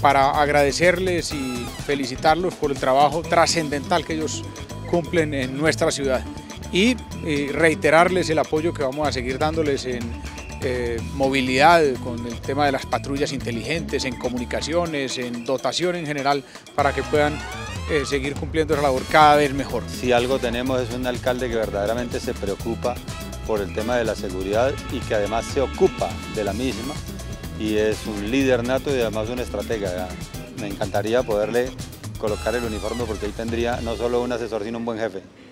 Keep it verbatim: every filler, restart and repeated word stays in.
para agradecerles y felicitarlos por el trabajo trascendental que ellos cumplen en nuestra ciudad y, y reiterarles el apoyo que vamos a seguir dándoles en eh, movilidad, con el tema de las patrullas inteligentes, en comunicaciones, en dotación en general, para que puedan eh, seguir cumpliendo esa labor cada vez mejor. Si algo tenemos es un alcalde que verdaderamente se preocupa por el tema de la seguridad y que además se ocupa de la misma, y es un líder nato y además un estratega. Me encantaría poderle colocar el uniforme porque ahí tendría no solo un asesor sino un buen jefe.